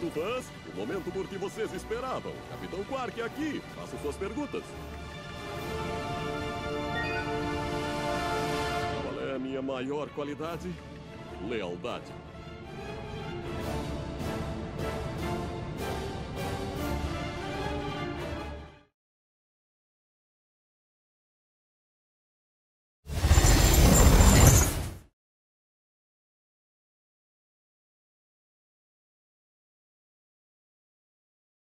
Certo, fãs? O momento por que vocês esperavam. Capitão Quark aqui. Façam suas perguntas. Qual é a minha maior qualidade? Lealdade.